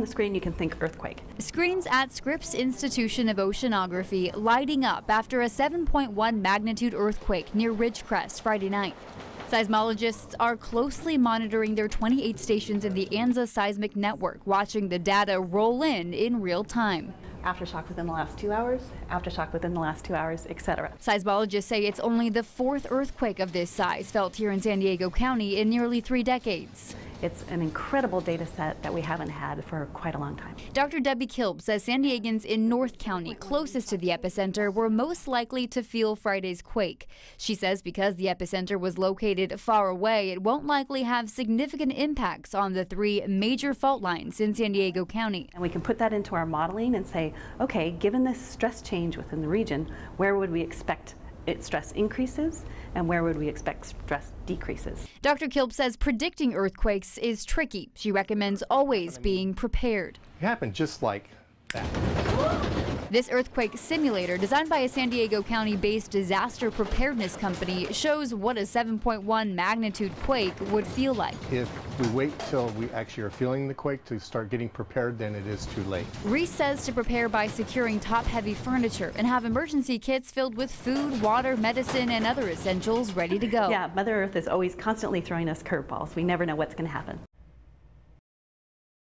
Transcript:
the screen, you can think earthquake. Screens at Scripps Institution of Oceanography lighting up after a 7.1 magnitude earthquake near Ridgecrest Friday night. Seismologists are closely monitoring their 28 stations in the ANZA seismic network, watching the data roll in real time. Aftershock within the last 2 hours, aftershock within the last 2 hours, etc. Seismologists say it's only the fourth earthquake of this size felt here in San Diego County in nearly 3 decades. It's an incredible data set that we haven't had for quite a long time. Dr. Debbie Kilb says San Diegans in North County, closest to the epicenter, were most likely to feel Friday's quake. She says because the epicenter was located far away, it won't likely have significant impacts on the 3 major fault lines in San Diego County. And we can put that into our modeling and say, okay, given this stress change within the region, where would we expect stress increases and where would we expect stress decreases? Dr. Kilb says predicting earthquakes is tricky. She recommends always being prepared. It happened just like that. This earthquake simulator, designed by a San Diego County-based disaster preparedness company, shows what a 7.1 magnitude quake would feel like. If we wait till we actually are feeling the quake to start getting prepared, then it is too late. Reese says to prepare by securing top-heavy furniture and have emergency kits filled with food, water, medicine, and other essentials ready to go. Yeah, Mother Earth is always constantly throwing us curveballs. We never know what's going to happen.